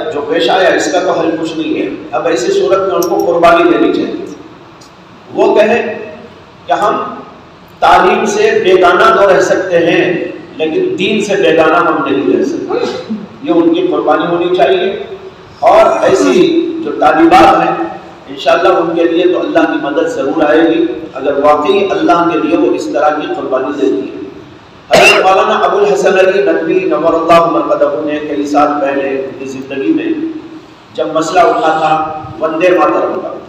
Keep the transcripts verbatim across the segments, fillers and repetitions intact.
جو پیش آیا اس کا تو حل کچھ نہیں ہے. اب ایسی صورت میں ان کو قربانی دینی چاہیے. وہ کہیں کہ ہم تعلیم سے بیگانہ تو رہ سکتے ہیں لیکن دین سے بیگانہ ہم نہیں رہ سکتے. یہ ان کی قربانی ہونی چاہیے. اور ایسی جو طالبات ہیں انشاءاللہ ان کے لیے تو اللہ کی مدد ضرور آئے گی اگر واقعی اللہ کے لیے وہ اس طرح کی قربانی دیتی ہے. حضرت مولانا ابو الحسن علی ندوی نور اللہ مرقدہ نے کئی سال پہلے اپنی زندگی میں جب مسئلہ اٹھا تھا وندے ماترم کا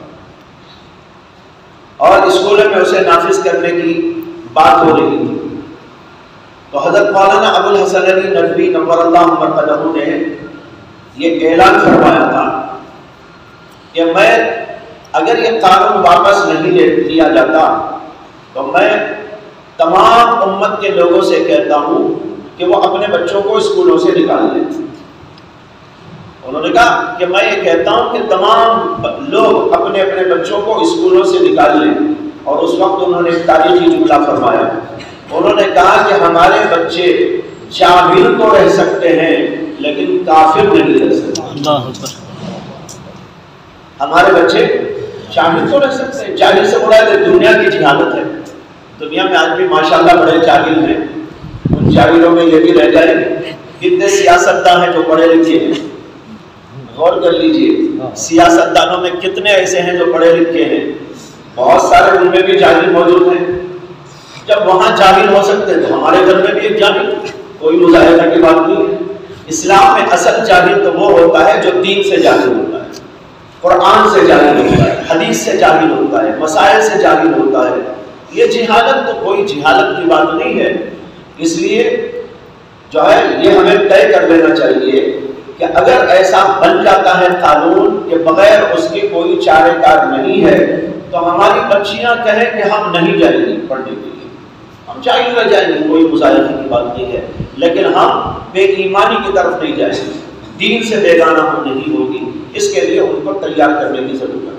اور اسکولوں میں اسے نافذ کرنے کی بات ہو رہی تھی، تو حضرت مولانا ابو الحسن علی ندوی نور اللہ مرقدہ نے یہ اعلان فرمایا تھا کہ میں اگر یہ قانون واپس نہیں لیا جاتا تو میں تمام امت کے لوگوں سے کہتا ہوں کہ وہ اپنے بچوں کو اسکولوں سے نکال لیں. انہوں نے کہا کہ میں یہ کہتا ہوں کہ تمام لوگ اپنے اپنے بچوں کو اسکولوں سے نکال لیں. اور اس وقت انہوں نے ایک تاریخی جملہ فرمایا. انہوں نے کہا کہ ہمارے بچے جاہل تو رہ سکتے ہیں لیکن کافر نہیں رہ سکتے. ہمارے بچے جاہل تو رہ سکتے ہیں. جاہل سے مراد دنیا کی جہالت ہے. دنیا میں آج بھی ماشاءاللہ بڑے جاہل ہیں. ان جاہلوں میں یہ بھی رہ جائے کتنے سیاستدان ہیں جو پڑھے لکھے ہیں. غور کر لیجئے سیاستدانوں میں کتنے ایسے ہیں جو پڑھے لکھے ہیں. بہت سارے ان میں بھی جاہل موجود ہیں. جب وہاں جاہل ہو سکتے ہیں تو ہمارے گھر میں بھی ایک جاہل. کوئی مظاہرہ کی بات نہیں ہے. اسلام میں اصل جاہل تو وہ ہوتا ہے جو دین سے جاہل ہوتا ہے، قرآن سے جاہل ہوتا ہے، حدیث سے جاہل ہوتا ہے، مسائل سے جاہل ہوتا ہے. یہ جہالت تو کوئی جہالت کی بات نہیں ہے. اس لیے جو ہے یہ ہمیں طے کر لینا چاہیے کہ اگر ایسا بن جاتا ہے قانون کہ بغیر اس کے کوئی چارہ کار نہیں ہے تو ہماری بچیاں کہیں کہ ہم نہیں جائیں گی پڑھنے کے لیے، ہم جاہل رہ جائیں گے، کوئی مظاہرے کی بات نہیں ہے، لیکن ہم بے ایمانی کی طرف نہیں جائیں گے، دین سے بیگانہ ہم نہیں ہوگی. اس کے لیے ان کو تیار کرنے کی ضرورت ہے.